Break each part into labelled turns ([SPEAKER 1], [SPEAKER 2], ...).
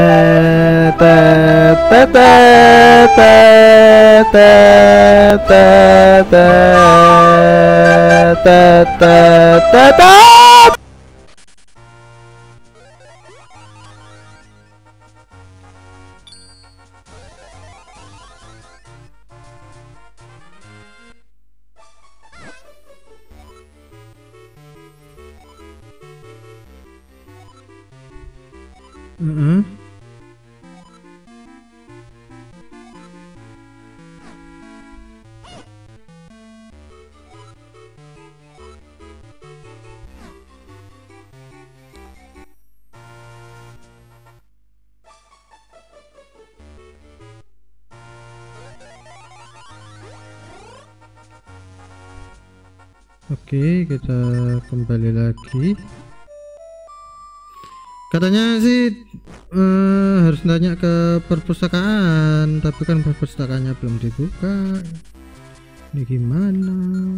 [SPEAKER 1] Oke, kita kembali lagi. Katanya sih harus nanya ke perpustakaan, tapi kan perpustakaannya belum dibuka. Ini gimana?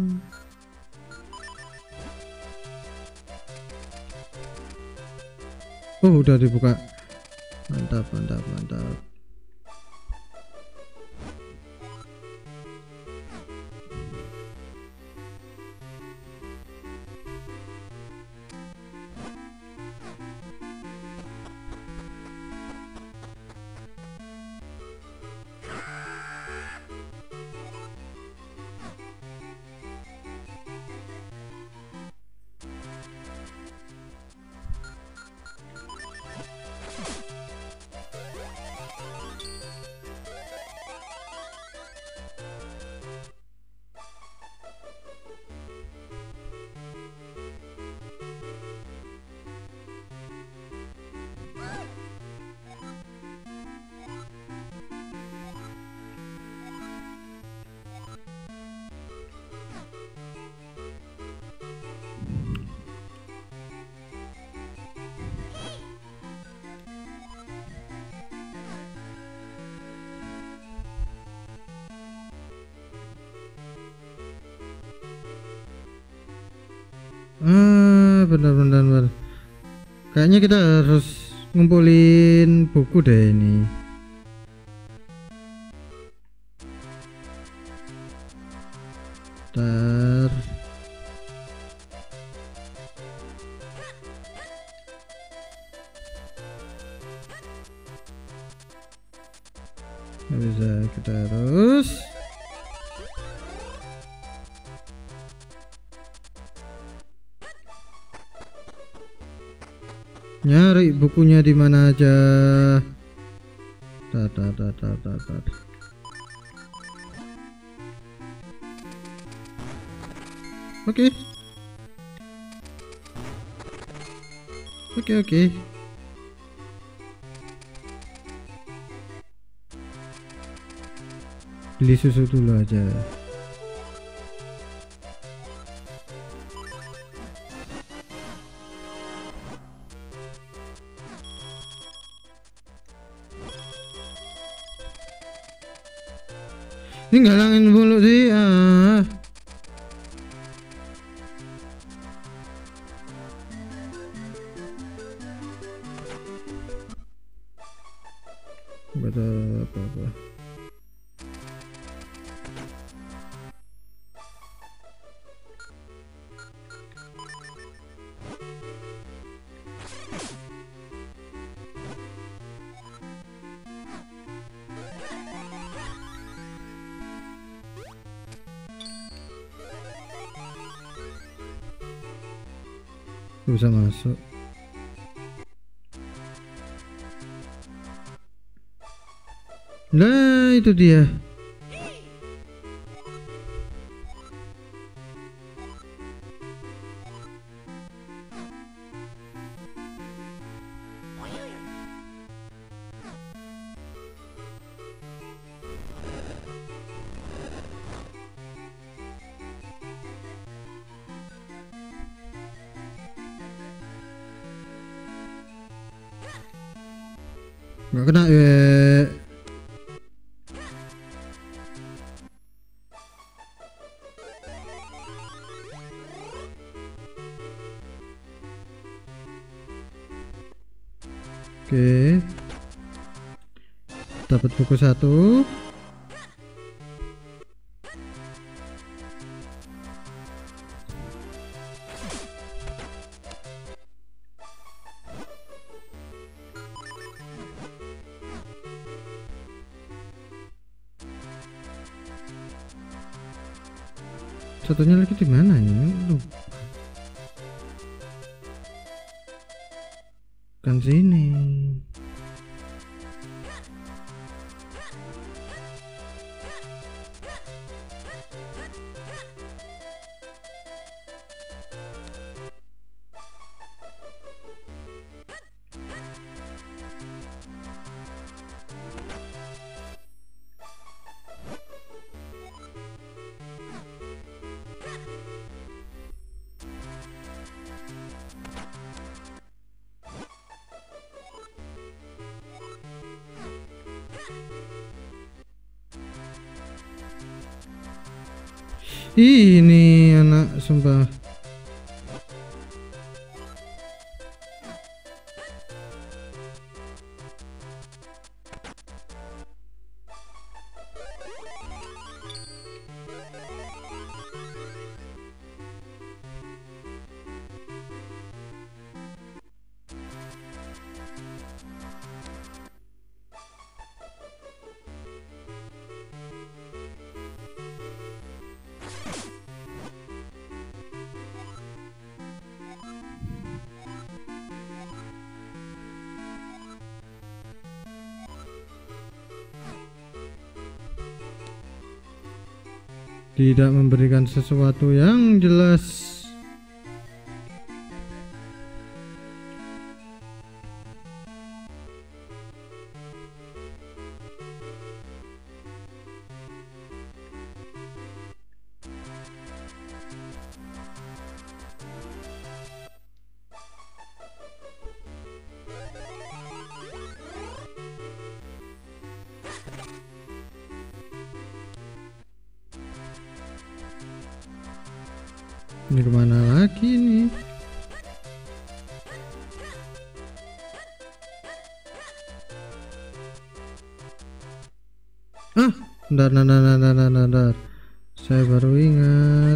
[SPEAKER 1] Oh, udah dibuka. Mantap, mantap, mantap. Benar-benar kayaknya kita harus ngumpulin buku deh ini. Ntar nggak bisa, kita harus nyari bukunya di mana aja. Oke. Beli susu dulu aja. Ini ngalangin mulu sih. Betul apa-apa. Bisa masuk. Nah, itu dia. Nggak kena ya. Oke. dapat buku 1. Satunya lagi di mana ya? Lupa. Kan sini. Ini anak sumpah. Tidak memberikan sesuatu yang jelas. Ini kemana lagi nih? Bentar. Saya baru ingat.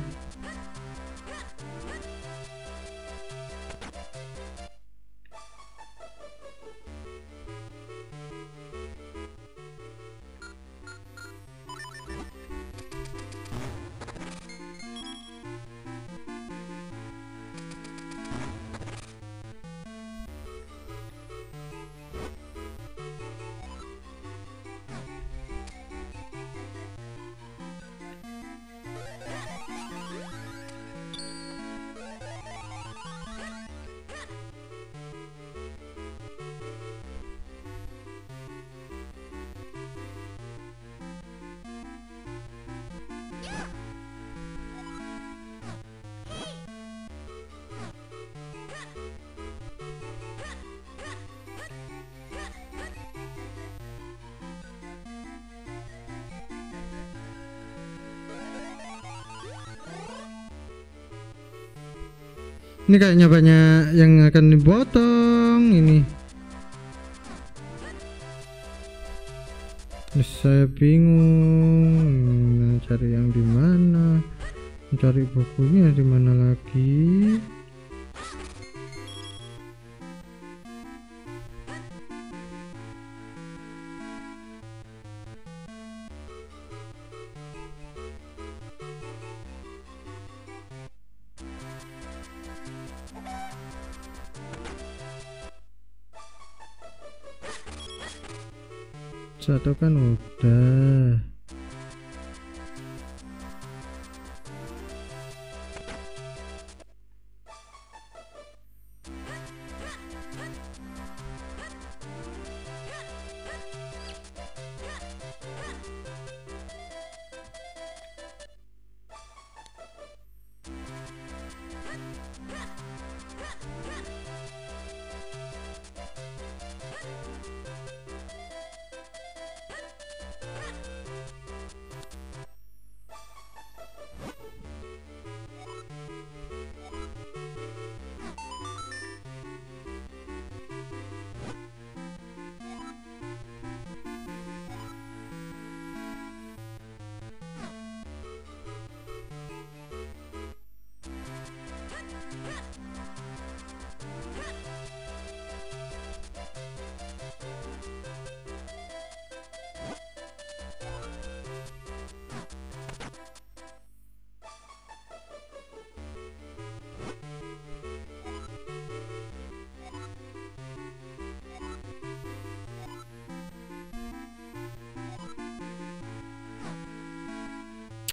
[SPEAKER 1] Ini kayaknya banyak yang akan dipotong ini. Saya bingung cari yang di mana, mencari bukunya di mana lagi. Satu kan udah.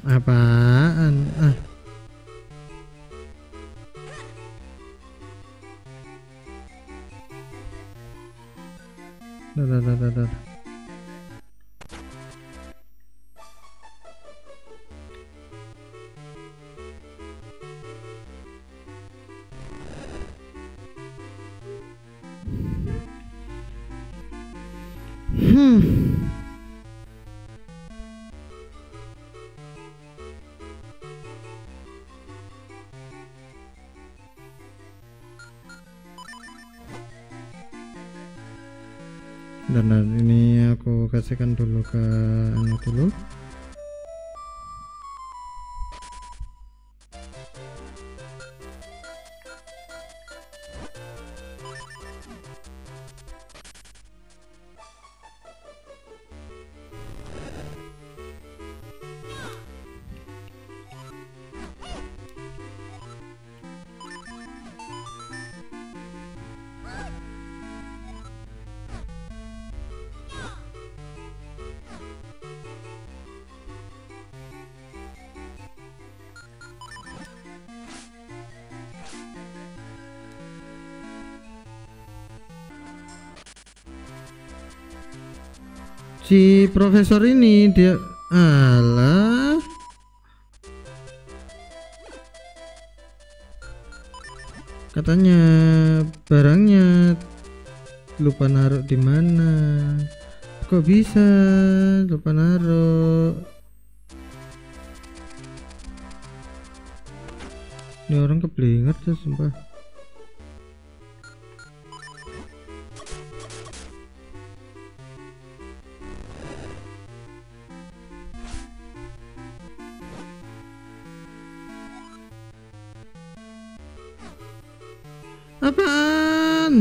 [SPEAKER 1] Apaan? Ah, dah, dah, dah, dah, dah. Hmm. Dan ini aku kasihkan dulu ke anu dulu. Si profesor ini dia alah katanya barangnya lupa naruh di mana. Kok bisa lupa naruh? Ini orang keblinger tuh sumpah. Apaan?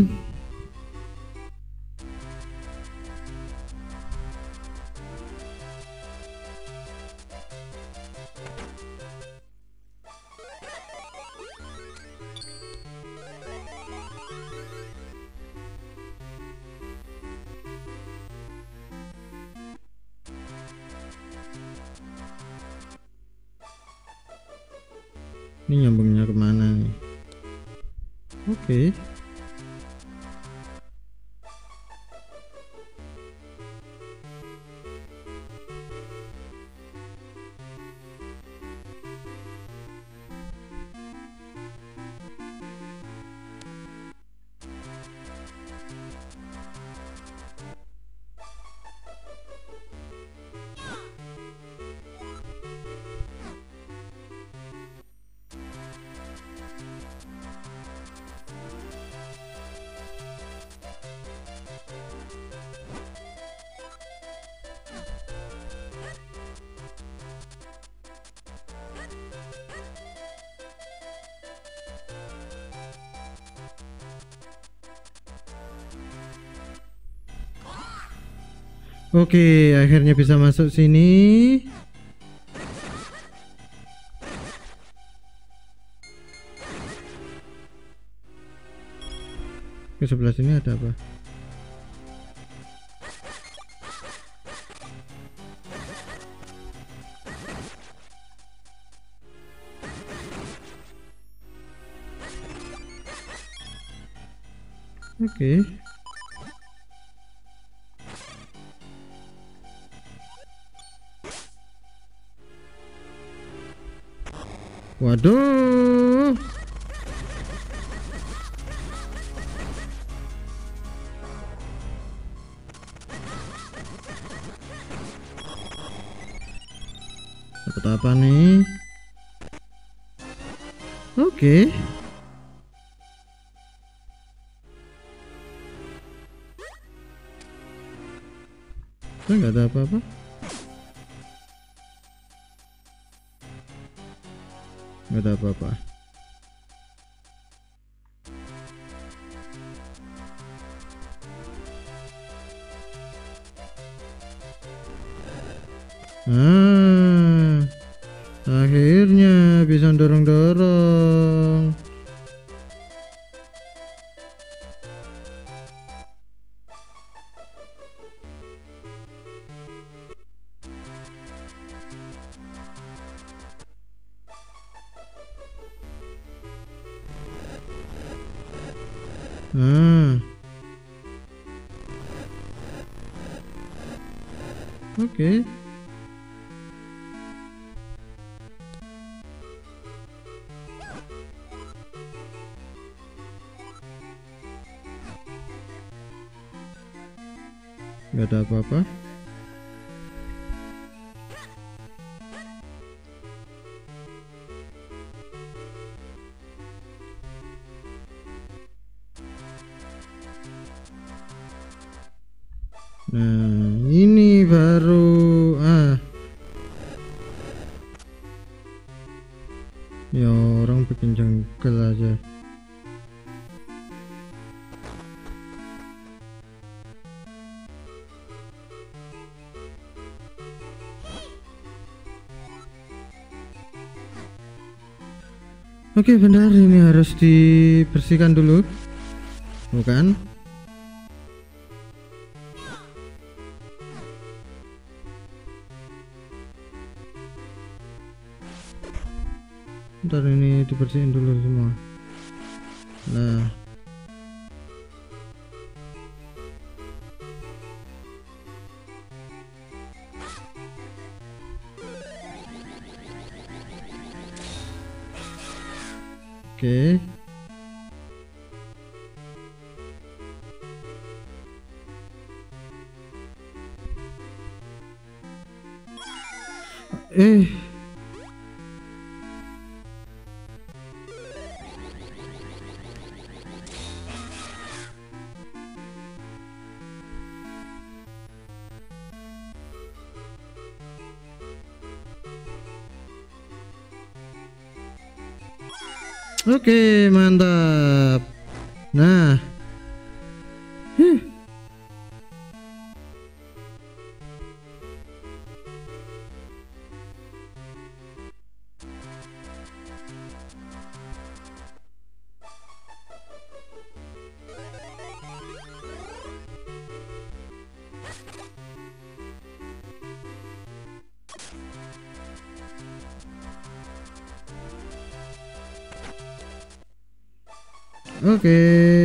[SPEAKER 1] Ini nyambungnya kemana nih? Oke. Oke, akhirnya bisa masuk sini. Ke sebelah sini ada apa? Oke. Waduh. Dapat apa nih? Oke. Nggak ada apa-apa. Nggak ada apa-apa. Akhirnya bisa dorong-dorong. Nah, oke. Nggak ada apa-apa. Nah, ini baru ya orang bikin jengkel aja. Oke, benar, ini harus dibersihkan dulu, bukan? Ntar ini dibersihin dulu semua. Nah, oke. Oke, mantap. Nah, oke.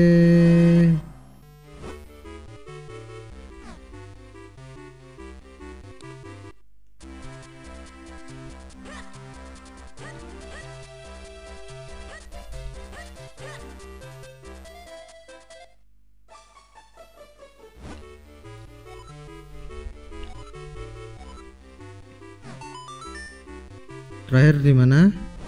[SPEAKER 1] Terakhir di mana?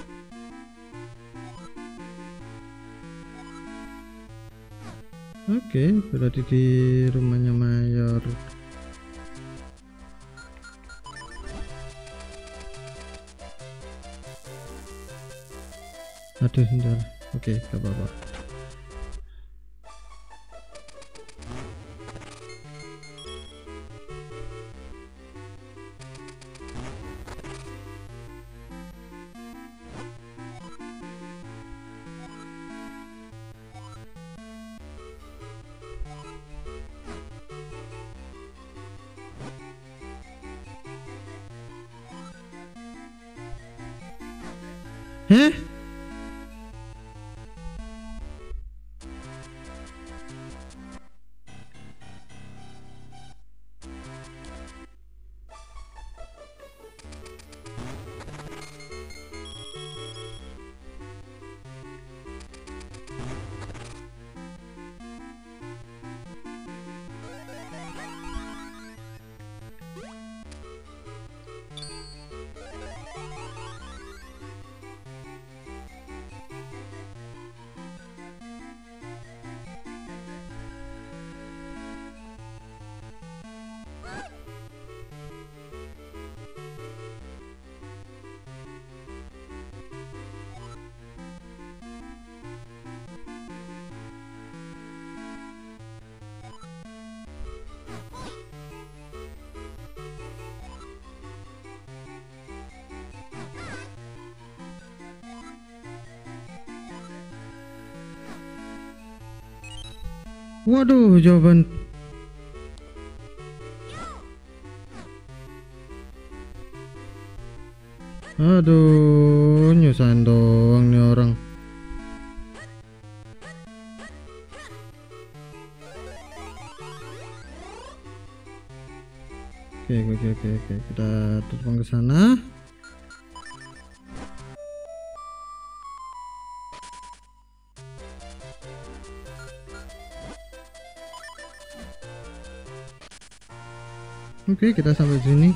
[SPEAKER 1] Oke, berarti di rumahnya Mayor. Aduh, bentar. Oke, gak apa-apa. Heh? Waduh, jawaban. Aduh, nyusahin doang nih orang. Oke, kita terbang ke sana. Oke, kita sampai sini.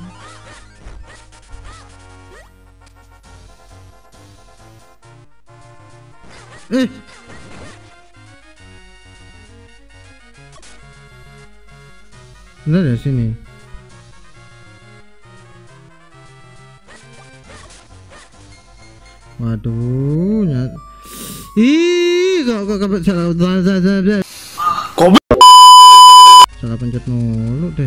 [SPEAKER 1] Benar ya sini. Waduh, salah pencet mulu deh.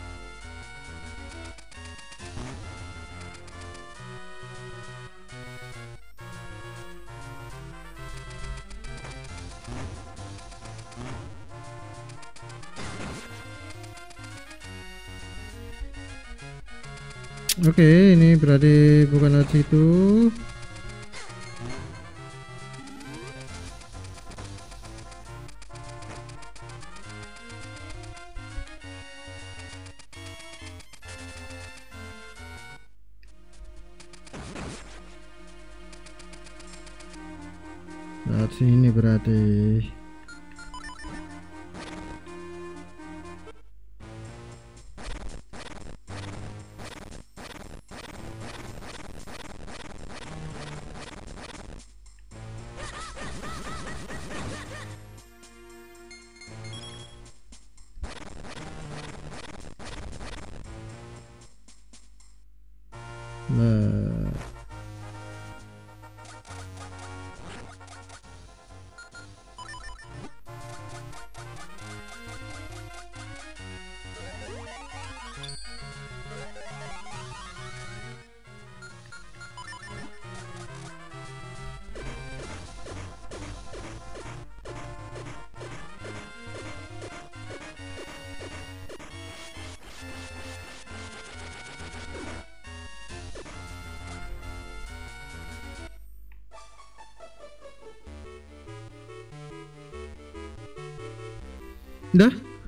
[SPEAKER 1] Oke, ini berarti bukan lewat situ. Lewat sini berarti. Nah, dah.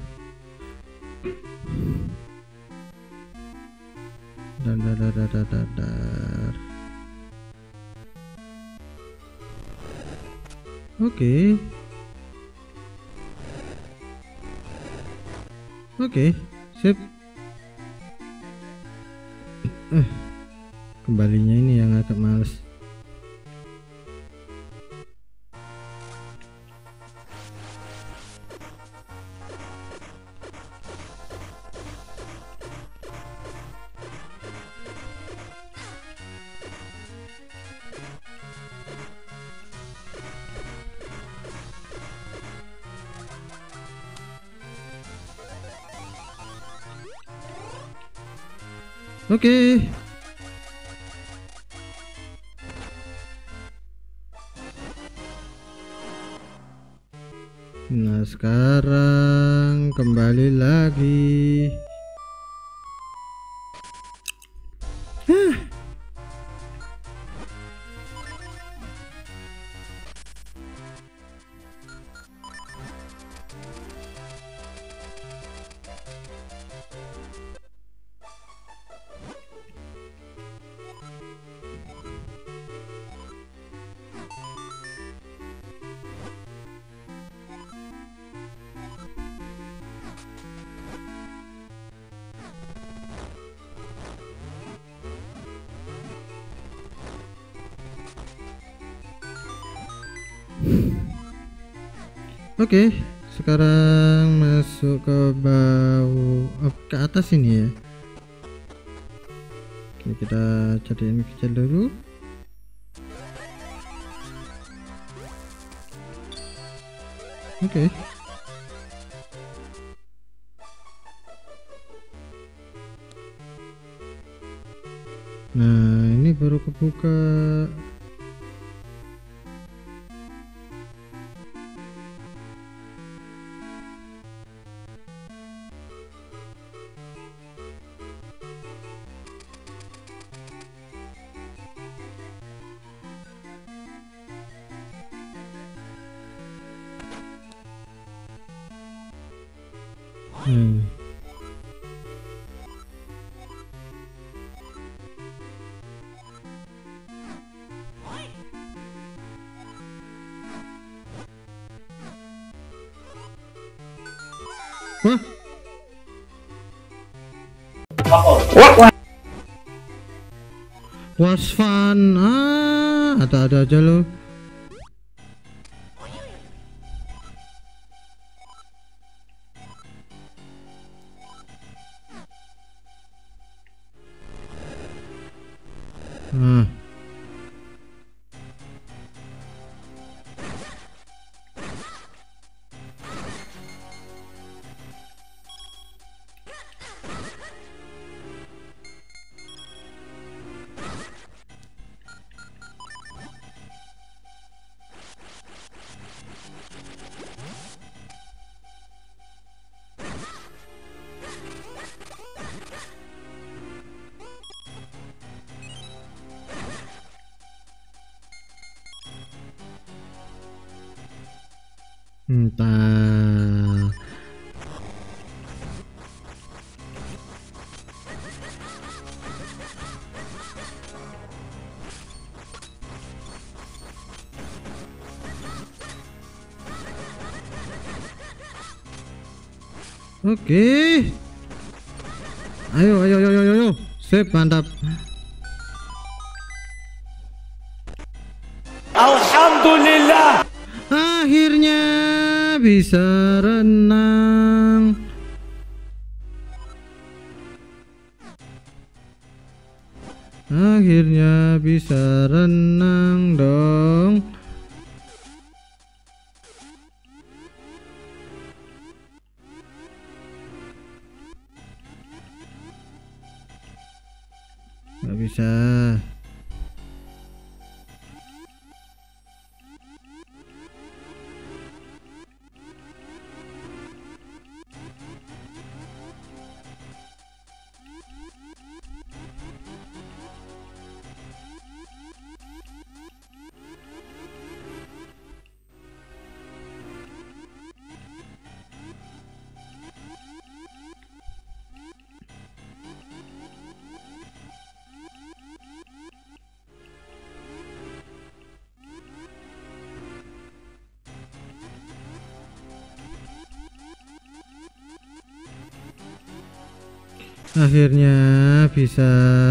[SPEAKER 1] Dar. Oke. Sip. Kembalinya ini yang agak males. Oke. Nah, sekarang kembali lagi. Oke, sekarang masuk ke bawah, ke atas ini ya. Oke, kita jadiin kecil dulu. Oke. Nah, ini baru kebuka. Was fun. Ada aja lo. Entah. Oke. Ayo. Sip, mantap.
[SPEAKER 2] Alhamdulillah.
[SPEAKER 1] Akhirnya bisa renang. Akhirnya bisa renang dong. Nggak bisa. Akhirnya bisa.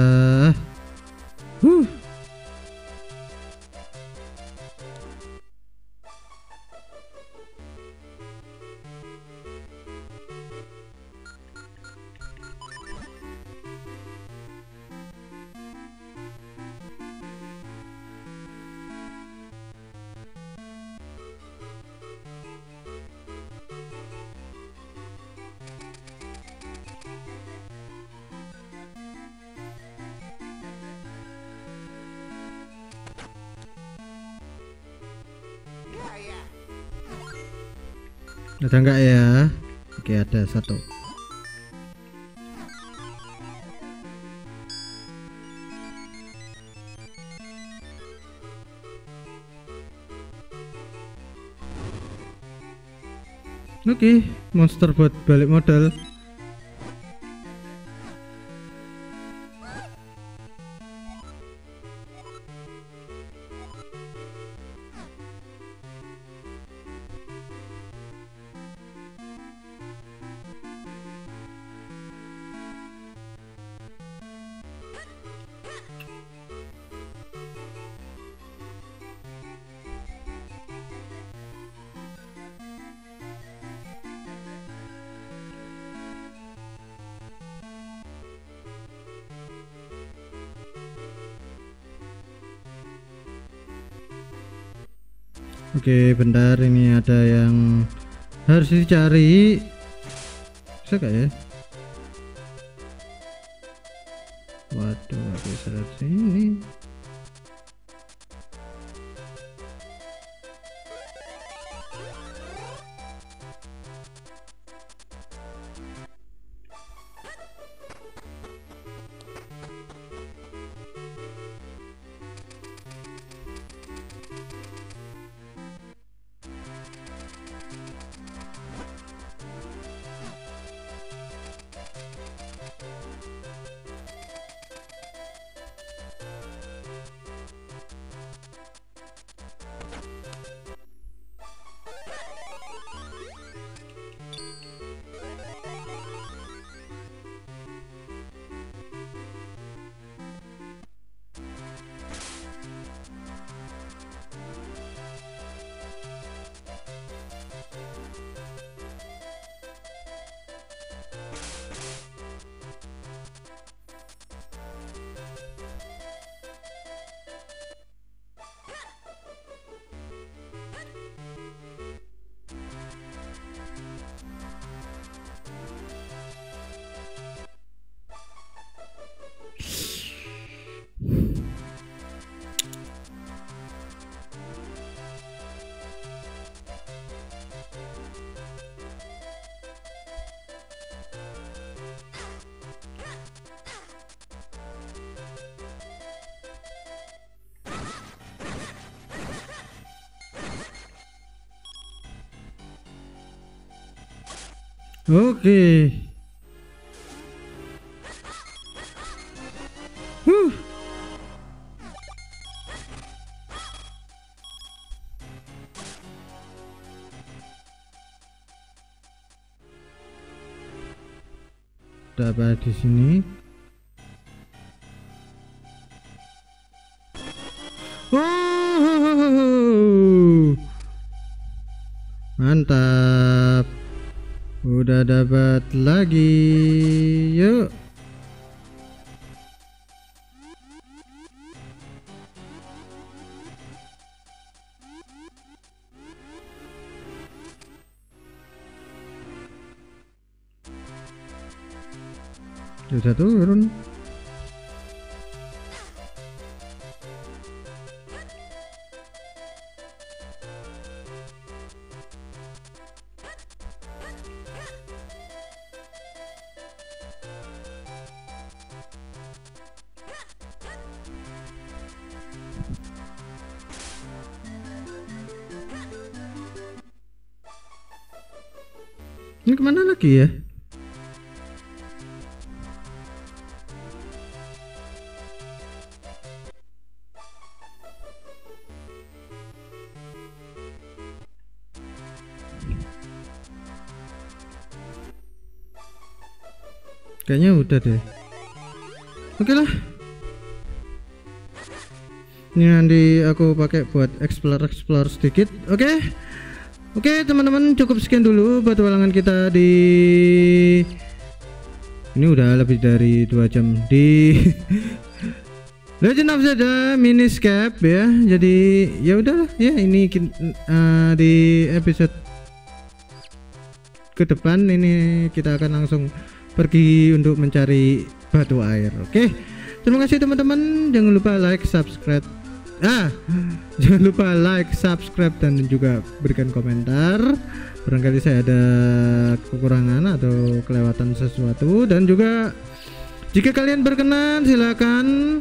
[SPEAKER 1] Ada enggak ya? Oke, ada satu. Oke, monster buat balik modal. Oke, bentar, ini ada yang harus dicari. Bisa gak ya? Waduh, gak bisa dari sini. Oke. Huh. Ada apa di sini? Oh, mantap. Udah dapat lagi. Yuk. Sudah turun. Ini kemana lagi ya? Kayaknya udah deh. Oke lah. Ini nanti aku pakai buat explore sedikit. Oke teman-teman, cukup sekian dulu petualangan kita di ini udah lebih dari 2 jam di Legend of Zelda Miniscape ya. Jadi ya udahlah ya, ini di episode ke depan ini kita akan langsung pergi untuk mencari batu air. Oke. Terima kasih teman-teman. Jangan lupa like, subscribe. Jangan lupa like, subscribe dan juga berikan komentar. Barangkali saya ada kekurangan atau kelewatan sesuatu, dan juga jika kalian berkenan silakan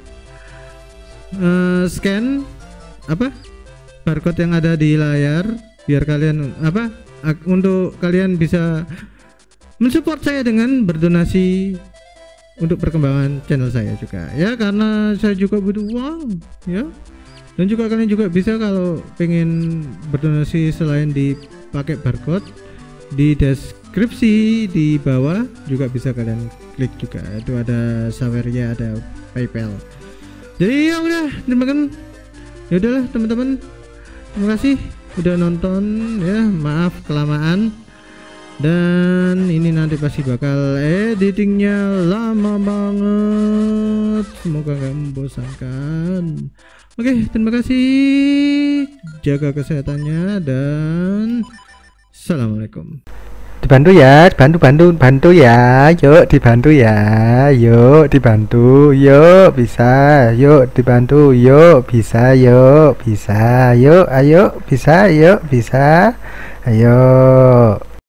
[SPEAKER 1] scan barcode yang ada di layar biar kalian untuk kalian bisa mensupport saya dengan berdonasi untuk perkembangan channel saya juga ya, karena saya juga butuh uang ya. Dan juga kalian juga bisa kalau pengen berdonasi selain dipakai barcode di deskripsi di bawah juga bisa kalian klik juga, itu ada Saweria, ada PayPal. Jadi ya udah teman-teman, terima kasih udah nonton ya, maaf kelamaan. Dan ini nanti pasti bakal editingnya lama banget, semoga nggak membosankan. Oke, terima kasih, jaga kesehatannya dan assalamualaikum.
[SPEAKER 3] Dibantu ya, bantu ya, yuk dibantu ya, yuk dibantu, yuk bisa, yuk dibantu, yuk bisa, yuk bisa, yuk ayo bisa, yuk bisa, ayo.